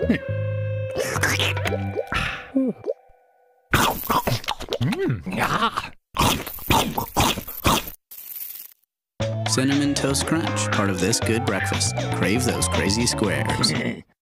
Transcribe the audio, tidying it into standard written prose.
Cinnamon Toast Crunch, part of this good breakfast. Crave those crazy squares.